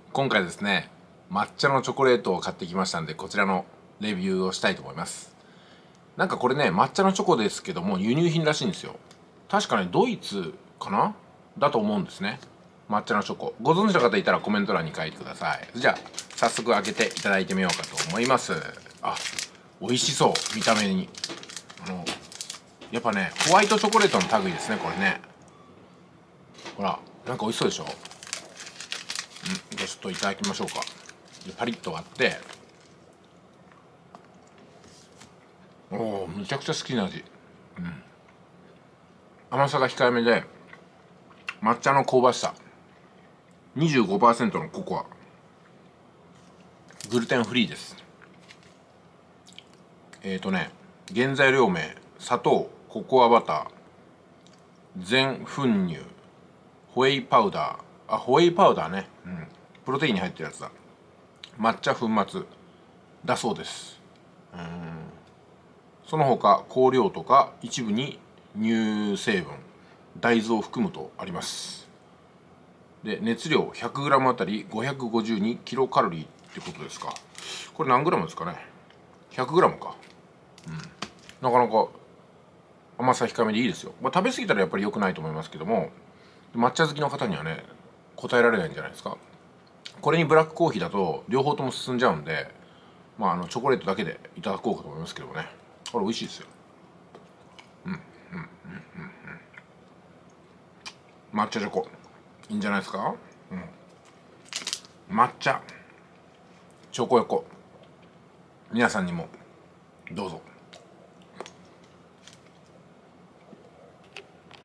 今回ですね、抹茶のチョコレートを買ってきましたんで、こちらのレビューをしたいと思います。なんかこれね、抹茶のチョコですけども輸入品らしいんですよ。確かね、ドイツかなだと思うんですね。抹茶のチョコ、ご存知の方いたらコメント欄に書いてください。じゃあ早速開けていただいてみようかと思います。あ、美味しそう、見た目に。やっぱね、ホワイトチョコレートの類ですね、これね。ほら、なんか美味しそうでしょ。じゃあちょっといただきましょうか。でパリッと割って、おお、むちゃくちゃ好きな味。甘さが控えめで、抹茶の香ばしさ、 25% のココア、グルテンフリーです。原材料名、砂糖、ココアバター、全粉乳、ホエイパウダー、ホエイパウダーね、プロテインに入ってるやつだ。抹茶粉末だそうです。その他香料とか一部に乳成分、大豆を含むとあります。で、熱量 100g あたり552キロカロリーってことですか。これ何グラムですかね。 100g か。なかなか甘さ控えめでいいですよ。食べ過ぎたらやっぱり良くないと思いますけども、抹茶好きの方にはね、答えられないんじゃないですか。これにブラックコーヒーだと両方とも進んじゃうんで、チョコレートだけでいただこうかと思いますけどもね。これ美味しいですよ。抹茶チョコいいんじゃないですか。抹茶チョコ横、皆さんにもどうぞ。